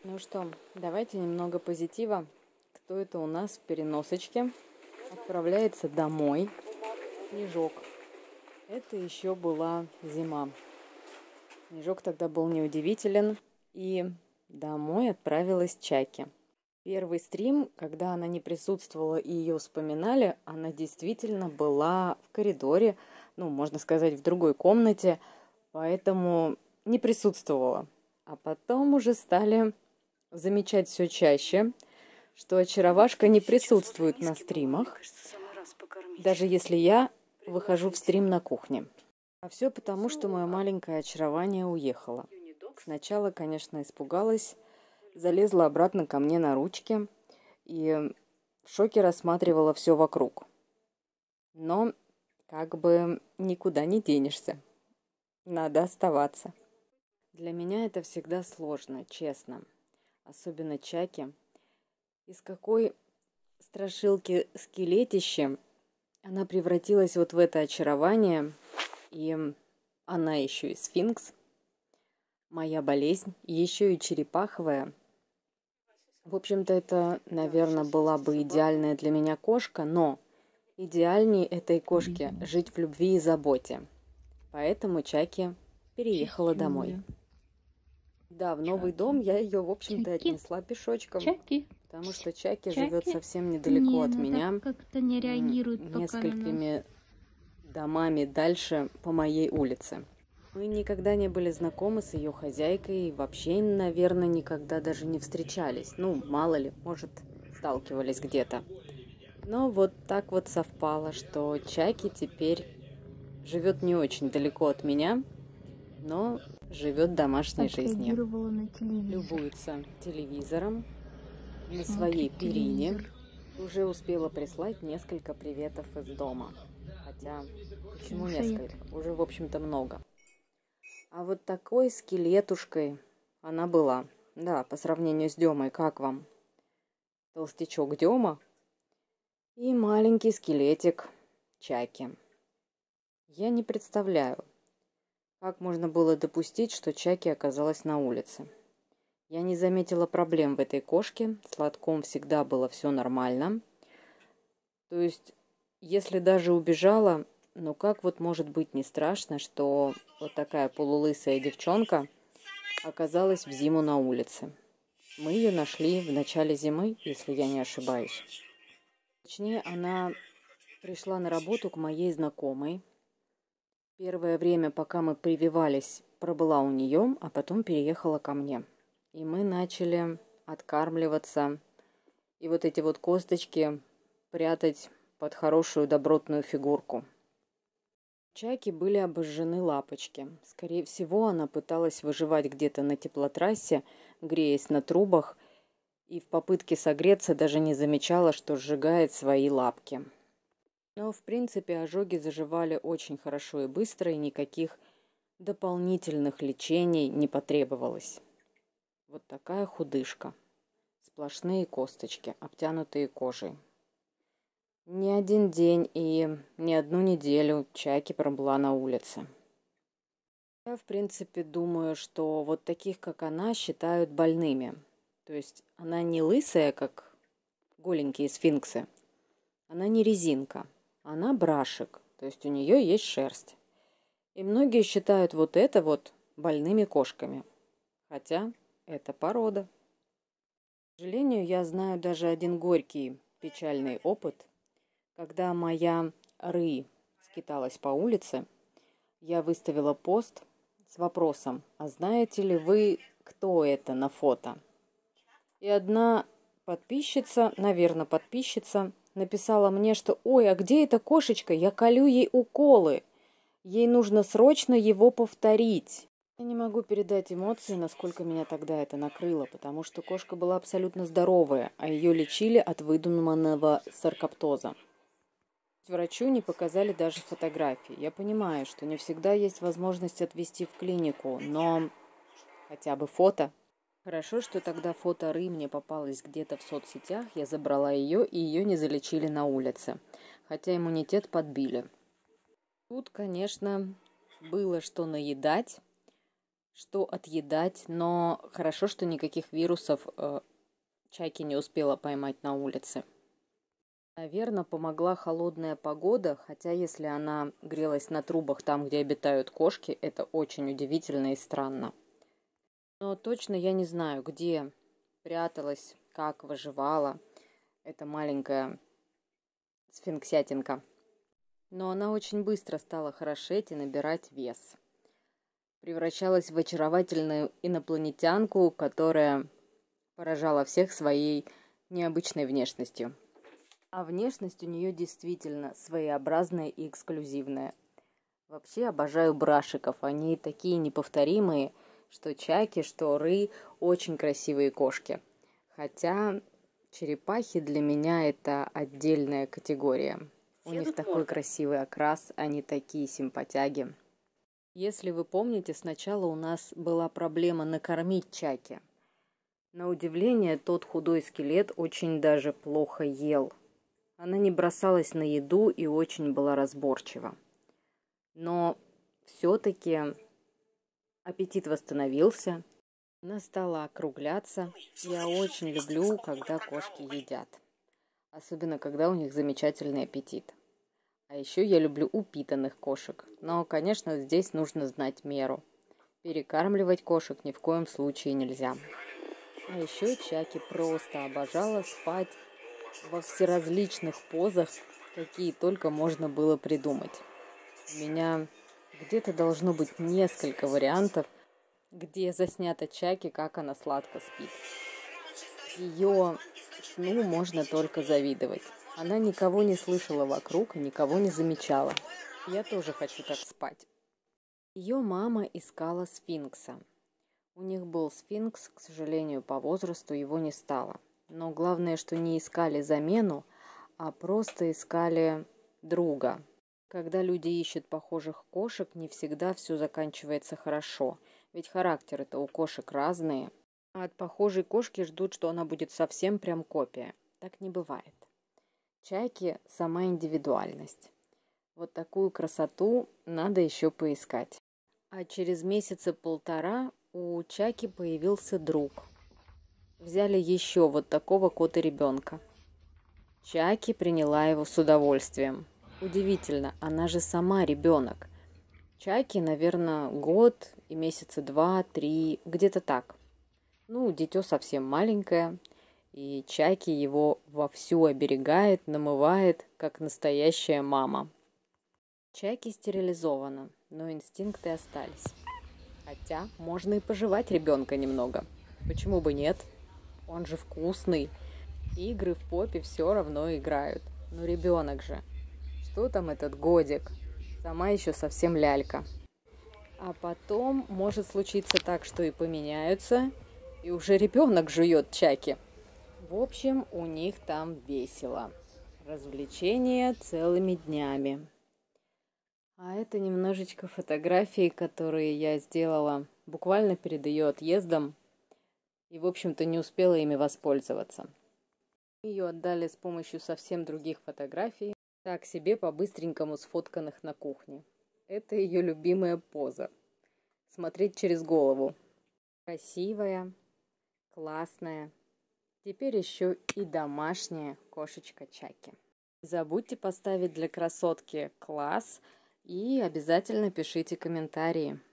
Ну что, давайте немного позитива. Кто это у нас в переносочке? Отправляется домой. Снежок. Это еще была зима. Снежок тогда был неудивителен. И домой отправилась Чаки. Первый стрим, когда она не присутствовала и ее вспоминали, она действительно была в коридоре, можно сказать, в другой комнате, поэтому не присутствовала. А потом уже стали замечать все чаще, что очаровашка не присутствует на стримах, даже если я выхожу в стрим на кухне. А все потому, что мое маленькое очарование уехало. Сначала, конечно, испугалась, залезла обратно ко мне на ручки и в шоке рассматривала все вокруг. Но как бы никуда не денешься. Надо оставаться. Для меня это всегда сложно, честно. Особенно Чаки. Из какой страшилки скелетище она превратилась вот в это очарование. И она еще и сфинкс. Моя болезнь. Еще и черепаховая. В общем-то, это, наверное, была бы идеальная для меня кошка, но идеальнее этой кошке жить в любви и заботе. Поэтому Чаки переехала домой. Да, в новый дом я ее, в общем-то, отнесла пешочком. Потому что Чаки живет совсем недалеко от меня. Как-то не реагирует несколькими домами дальше по моей улице. Мы никогда не были знакомы с ее хозяйкой и вообще, наверное, никогда даже не встречались. Мало ли, может, сталкивались где-то. Но вот так вот совпало, что Чаки теперь живет не очень далеко от меня, но живет домашней жизнью. Любуется телевизором на своей перине. Уже успела прислать несколько приветов из дома. Хотя, почему несколько? Уже, в общем-то, много. А вот такой скелетушкой она была. Да, по сравнению с Демой, как вам? Толстячок Дема и маленький скелетик Чаки. Я не представляю, как можно было допустить, что Чаки оказалась на улице. Я не заметила проблем в этой кошке. С Лотком всегда было все нормально. То есть, если даже убежала, как вот может быть не страшно, что вот такая полулысая девчонка оказалась в зиму на улице. Мы ее нашли в начале зимы, если я не ошибаюсь. Точнее, она пришла на работу к моей знакомой. Первое время, пока мы прививались, пробыла у нее, а потом переехала ко мне. И мы начали откармливаться и вот эти вот косточки прятать под хорошую добротную фигурку. У Чаки были обожжены лапочки. Скорее всего, она пыталась выживать где-то на теплотрассе, греясь на трубах, и в попытке согреться даже не замечала, что сжигает свои лапки. Но, в принципе, ожоги заживали очень хорошо и быстро, и никаких дополнительных лечений не потребовалось. Вот такая худышка. Сплошные косточки, обтянутые кожей. Не один день и не одну неделю Чаки пробыла на улице. Я, в принципе, думаю, что вот таких, как она, считают больными. То есть она не лысая, как голенькие сфинксы. Она не резинка. Она брашек. То есть у нее есть шерсть. И многие считают вот это вот больными кошками. Хотя это порода. К сожалению, я знаю даже один горький, печальный опыт. Когда моя Ры скиталась по улице, я выставила пост с вопросом: а знаете ли вы, кто это на фото? И одна подписчица, наверное, написала мне, что «Ой, а где эта кошечка? Я колю ей уколы. Ей нужно срочно его повторить». Я не могу передать эмоции, насколько меня тогда это накрыло, потому что кошка была абсолютно здоровая, а ее лечили от выдуманного саркоптоза. Врачу не показали даже фотографии. Я понимаю, что не всегда есть возможность отвезти в клинику, но хотя бы фото. Хорошо, что тогда фото Ры мне попалось где-то в соцсетях, я забрала ее, и ее не залечили на улице, хотя иммунитет подбили. Тут, конечно, было что наедать. что отъедать, но хорошо, что никаких вирусов Чаки не успела поймать на улице. Наверное, помогла холодная погода, хотя если она грелась на трубах там, где обитают кошки, это очень удивительно и странно. Но точно я не знаю, где пряталась, как выживала эта маленькая сфинксятинка. Но она очень быстро стала хорошеть и набирать вес. Превращалась в очаровательную инопланетянку, которая поражала всех своей необычной внешностью. А внешность у нее действительно своеобразная и эксклюзивная. Вообще обожаю брашиков, они такие неповторимые, что чаки, что ры, очень красивые кошки. Хотя черепахи для меня это отдельная категория. У них такой красивый окрас, они такие симпатяги. Если вы помните, сначала у нас была проблема накормить Чаки. На удивление, тот худой скелет очень даже плохо ел. Она не бросалась на еду и очень была разборчива. Но все-таки аппетит восстановился. Она стала округляться. Я очень люблю, когда кошки едят. Особенно, когда у них замечательный аппетит. А еще я люблю упитанных кошек. Но, конечно, здесь нужно знать меру. Перекармливать кошек ни в коем случае нельзя. А еще Чаки просто обожала спать во всеразличных позах, какие только можно было придумать. У меня где-то должно быть несколько вариантов, где заснято Чаки, как она сладко спит. Ее сну можно только завидовать. Она никого не слышала вокруг и никого не замечала. Я тоже хочу так спать. Ее мама искала сфинкса. У них был сфинкс, к сожалению, по возрасту его не стало. Но главное, что не искали замену, а просто искали друга. Когда люди ищут похожих кошек, не всегда все заканчивается хорошо. Ведь характеры-то у кошек разные. А от похожей кошки ждут, что она будет совсем прям копия. Так не бывает. Чайки – сама индивидуальность. Вот такую красоту надо еще поискать. А через месяца полтора у Чаки появился друг. Взяли еще вот такого кота-ребенка. Чаки приняла его с удовольствием. Удивительно, она же сама ребенок. Чаки, наверное, год и месяца 2-3, где-то так. Ну, дитё совсем маленькое, и Чаки его вовсю оберегает, намывает, как настоящая мама. Чаки стерилизована, но инстинкты остались. Хотя можно и пожевать ребенка немного. Почему бы нет? Он же вкусный. Игры в попе все равно играют. Ну ребенок же. Что там этот годик? Сама еще совсем лялька. А потом может случиться так, что и поменяются, и уже ребенок жует Чаки. В общем, у них там весело. Развлечения целыми днями. А это немножечко фотографий, которые я сделала буквально перед ее отъездом. И, в общем-то, не успела ими воспользоваться. Ее отдали с помощью совсем других фотографий, так себе по-быстренькому сфотканных на кухне. Это ее любимая поза. Смотреть через голову. Красивая, классная. Теперь еще и домашняя кошечка Чаки. Не забудьте поставить для красотки класс и обязательно пишите комментарии.